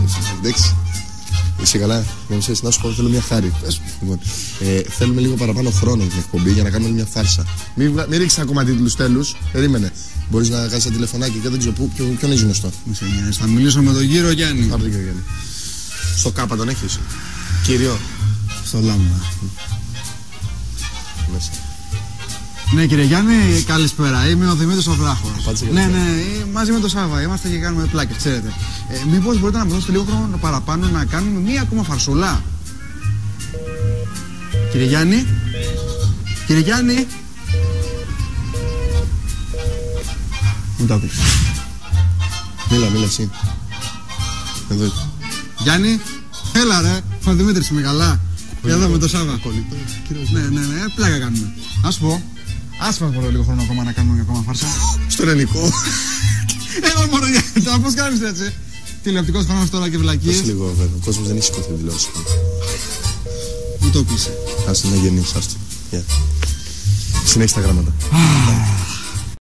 Εντάξει. Είσαι καλά, να σου πω, θέλω μια χάρη. Λοιπόν, θέλουμε λίγο παραπάνω χρόνο την εκπομπή για να κάνουμε μια φάρσα. Μην ρίξεις ακόμα τίτλους τέλους. Περίμενε. Μπορείς να κάνεις ένα τηλεφωνάκι και δεν ξέρω ποιον είναι γνωστό. Θα μιλήσω με τον κύριο Γιάννη. Πάρε τον κύριο Γιάννη. Στο Κάπα τον έχεις. Κύριο. Στο Λάμπα. Μέσα. Ναι, κύριε Γιάννη, καλησπέρα. Είμαι ο Δημήτρης ο Βράχος. Ναι, μαζί με τον Σάβα είμαστε και κάνουμε πλάκες, ξέρετε. Μήπως μπορείτε να μου δώσετε λίγο χρόνο παραπάνω να κάνουμε μία ακόμα φαρσουλά. Κύριε Γιάννη. Κύριε Γιάννη. Μην το άκουσα. Μίλα εσύ. Εδώ. Γιάννη, έλα ρε. Ο Δημήτρης είμαι καλά. Εδώ με τον Σάβα. Ναι, πλάκα κάνουμε. Ας πω. Ας μας μπορώ λίγο χρόνο ακόμα να κάνουμε μια ακόμα φάρσα. Στο ελληνικό. Έλα μόνο για πώς κάνεις έτσι. Τηλεοπτικός χρόνος τώρα και βλακίες. Πώς λίγο βέβαια, ο κόσμος δεν έχει σηκωθεί δηλώσει. Μου το πείσαι. Άστε να γεννήσεις, άστε. Συνέχισε τα γράμματα.